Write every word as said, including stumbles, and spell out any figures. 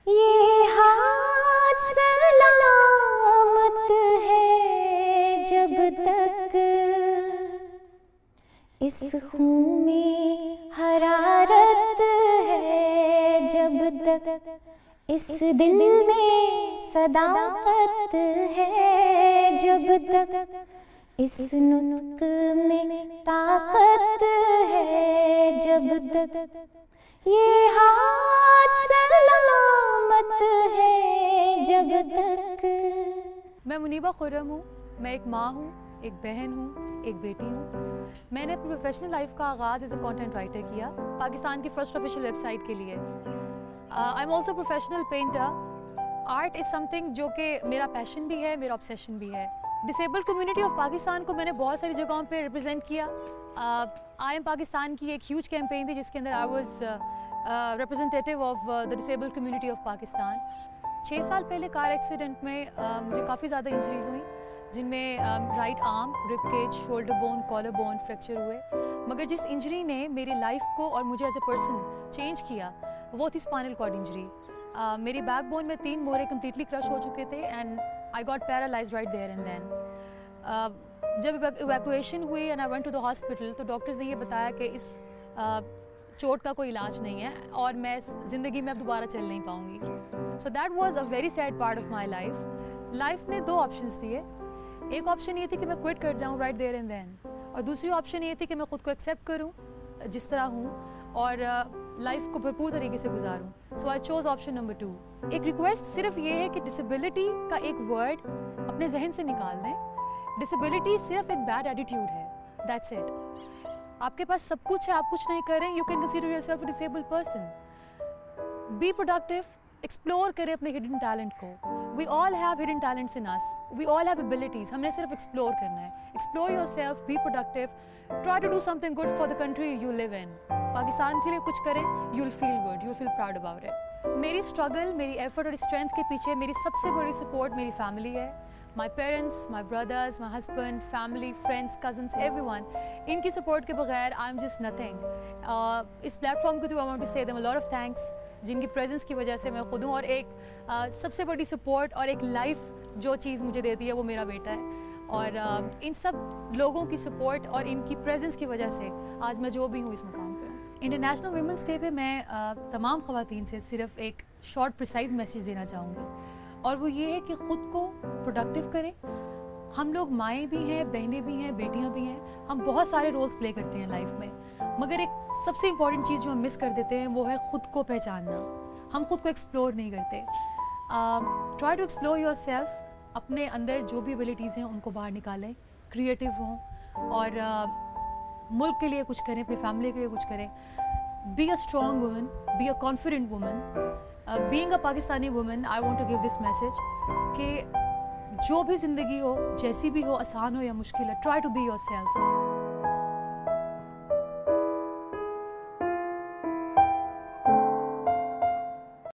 یہ ہاتھ سلامت ہے جب تک اس خون میں حرارت ہے، جب تک اس دل میں صداقت ہے، جب تک اس نطق میں طاقت ہے، جب تک یہ ہاتھ سلامت ہے، جب تک۔ میں منیبہ خرم ہوں، میں ایک ماں ہوں، ایک بہن ہوں، ایک بیٹی ہوں۔ میں نے اپنی پروفیشنل لائف کا آغاز ایز اے کانٹینٹ رائٹر کیا پاکستان کی فرسٹ آفیشیل ویب سائٹ کے لیے۔ I am also professional painter. Art is something جو کہ میرا پیشن بھی ہے، میرا obsession بھی ہے۔ ڈسیبل کمیونٹی آف پاکستان کو میں نے بہت ساری جگہوں پہ ریپرزینٹ کیا۔ آئی ایم پاکستان کی ایک ہیوج کیمپین تھی جس کے اندر I was representative of the disable community of Pakistan. چھ سال پہلے کار ایکسیڈنٹ میں مجھے کافی زیادہ انجریز ہوئیں، جن میں right arm, rib cage, shoulder bone, collar bone fracture ہوئے، مگر جس انجری نے میری لائف کو اور مجھے ایز اے پرسن چینج کیا وہ تھی اسپائنل کارڈ انجری۔ میری بیک بون میں تین مورے کمپلیٹلی کرش ہو چکے تھے and I got paralysed right there and then. جب ایویکویشن ہوئی and I went to the hospital تو ڈاکٹرز نے یہ بتایا کہ اس چوٹ کا کوئی علاج نہیں ہے اور میں زندگی میں اب دوبارہ چل نہیں پاؤں گی۔ So that was a very sad part of my life. Life میں دو آپشنس دیے، ایک آپشن یہ تھی کہ میں کوئٹ کر جاؤں رائٹ دیئر اینڈ دین، اور دوسری آپشن یہ تھی کہ میں خود کو ایکسیپٹ کروں جس طرح ہوں اور لائف کو بھرپور طریقے سے گزاروں۔ So I choose option number two. ایک ریکویسٹ صرف یہ ہے کہ ڈسیبلٹی کا ایک ورڈ اپنے ذہن سے نکال دیں۔ ڈسیبلٹی صرف ایک بیڈ ایٹیٹیوڈ ہے، دیٹس اٹ۔ آپ کے پاس سب کچھ ہے، آپ کچھ نہیں کر رہے ہیں، you can consider yourself a disabled person. Be productive, explore کریں اپنے ہڈن ٹیلنٹ کو۔ We all have hidden talents in us, we all have abilities, ہم نے صرف ایکسپلور کرنا ہے۔ Explore yourself, be productive, try to do something good for the country you live in. Pakistan کے لیے کچھ کریں، you will feel good, you will feel proud about it. میری اسٹرگل، میری ایفرٹ اور اسٹرینتھ کے پیچھے میری سب سے بڑی سپورٹ میری فیملی ہے۔ My parents, my brothers, my husband, family, friends, cousins, everyone. ان کی سپورٹ کے بغیر آئی ایم جسٹ نتھنگ۔ اس پلیٹ فارم کے through I want to say them a lot of thanks, جن کی پریزنس کی وجہ سے میں خود ہوں، اور ایک سب سے بڑی سپورٹ اور ایک لائف جو چیز مجھے دیتی ہے وہ میرا بیٹا ہے، اور ان سب لوگوں کی سپورٹ اور ان کی پریزنس کی وجہ سے آج میں جو بھی ہوں اس مقام پہ ہوں۔ انٹرنیشنل ویمنس ڈے پہ میں تمام خواتین سے صرف ایک شارٹ پریسائز میسیج دینا چاہوں گی، اور وہ یہ ہے کہ خود کو پروڈکٹیو کریں۔ ہم لوگ مائیں بھی ہیں، بہنیں بھی ہیں، بیٹیاں بھی ہیں، ہم بہت سارے رولز پلے کرتے ہیں لائف میں، مگر ایک سب سے امپورٹنٹ چیز جو ہم مس کر دیتے ہیں وہ ہے خود کو پہچاننا۔ ہم خود کو ایکسپلور نہیں کرتے۔ Try to explore yourself, اپنے اندر جو بھی ایبلٹیز ہیں ان کو باہر نکالیں، کریٹیو ہوں، اور ملک کے لیے کچھ کریں، اپنی فیملی کے لیے کچھ کریں۔ Be a strong woman, be a confident woman. Being a Pakistani woman, I want to give this message کہ جو بھی زندگی ہو، جیسی بھی ہو، آسان ہو یا مشکل ہے، try to be your self.